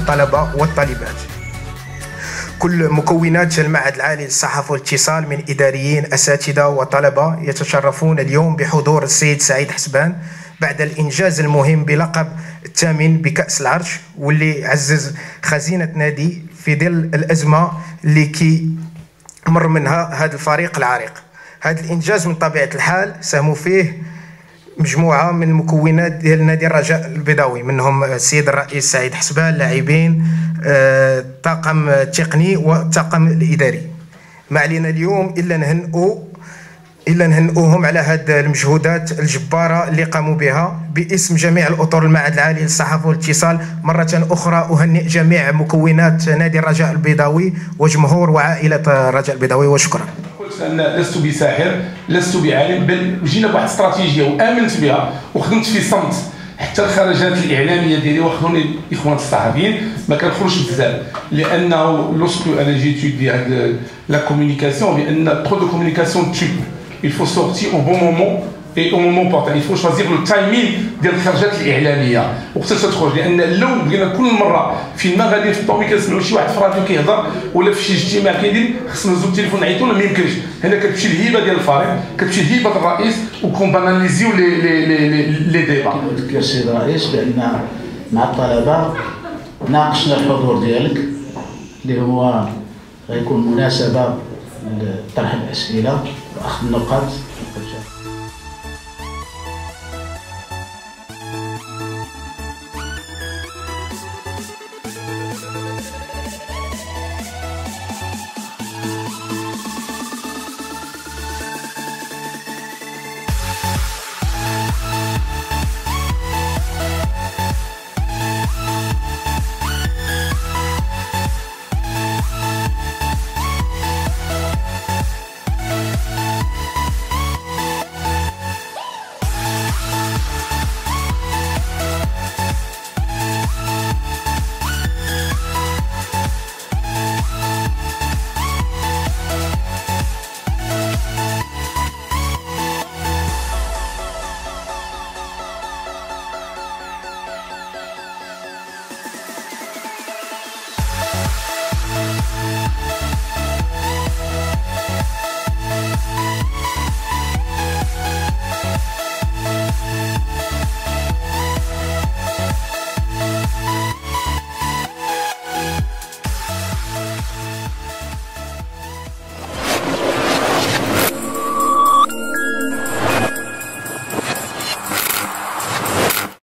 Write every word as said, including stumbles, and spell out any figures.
الطلبة والطالبات. كل مكونات المعهد العالي للصحافة والاتصال من إداريين، أساتذة وطلبة يتشرفون اليوم بحضور السيد سعيد حسبان بعد الإنجاز المهم بلقب الثامن بكأس العرش، واللي عزز خزينة نادي في ظل الأزمة اللي كي مر منها هذا الفريق العريق. هذا الإنجاز من طبيعة الحال ساهموا فيه مجموعة من المكونات ديال نادي الرجاء البيضاوي، منهم السيد الرئيس سعيد حسبان، لاعبين، الطاقم التقني والطاقم الإداري. ما علينا اليوم إلا نهنئوا إلا نهنئوهم على هذه المجهودات الجبارة اللي قاموا بها. باسم جميع الأطر المعهد العالي للصحافة والاتصال مرة أخرى أهنئ جميع مكونات نادي الرجاء البيضاوي وجمهور وعائلة الرجاء البيضاوي، وشكرا. قلت أن لست بساحر، لست بعالم، بل جينا بواحد الاستراتيجية وآمنت بها وخدمت في صمت. حتى الخرجات الإعلامية ديالي واخدوني الإخوان الصحفيين ما كنخرجش بزاف، لأنه لوسكو أنا جي étudier هاد لا كومونيكاسيون، بأن trop de communication tue. Il faut sortir au bon moment et au moment opportun. Il faut choisir le timing ديال الخرجات الإعلامية وقت تخرج، لأن لو بغينا كل مرة فين ما غادي في الطومي كنسمعوا شي واحد في الراديو كيهضر ولا في شي اجتماع كيدير خصنا نهزو التليفون نعيطوا له، ما يمكنش. هنا كتمشي الهيبة ديال الفريق، كتمشي الهيبة ديال الرئيس وكونباناليزيو لي لي لي لي ديبا. كنذكر السيد الرئيس بأن مع الطلبة ناقشنا الحضور ديالك اللي هو غيكون مناسبة لطرح الأسئلة وأخذ النقاط